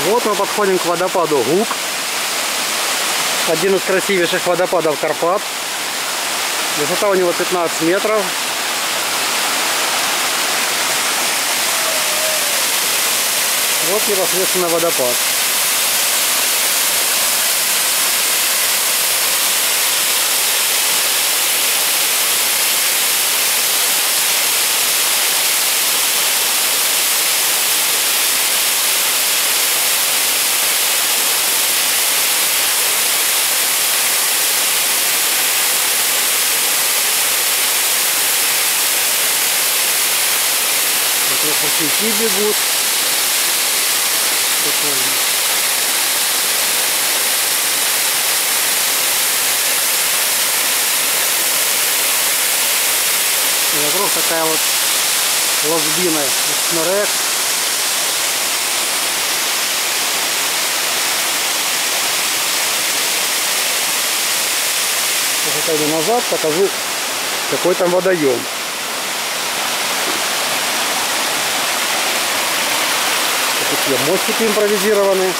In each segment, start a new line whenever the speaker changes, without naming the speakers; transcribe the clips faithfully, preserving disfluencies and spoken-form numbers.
Вот мы подходим к водопаду Гук. Один из красивейших водопадов Карпат. Высота у него пятнадцать метров. Вот непосредственно водопад. Ручейки бегут. Прикольно. И вокруг такая вот ложбина из снорек. Сейчас отойду назад, покажу, какой там водоем. Такие мостики импровизированные.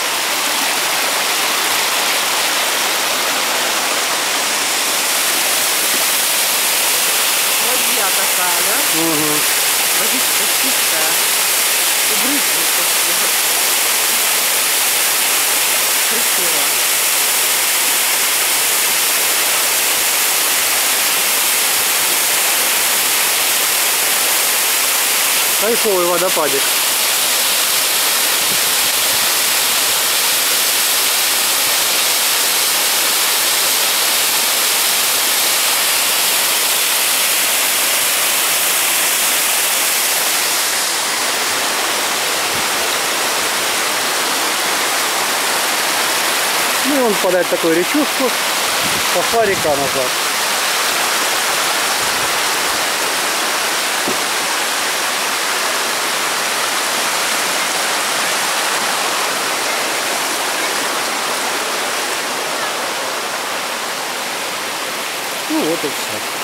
Ладья такая, да?
Угу.
Водичка чистая. И брызжет просто. Красиво.
Кайфовый водопадик. Ну и он впадает в такую речушку, пошла река назад. Ну вот и все.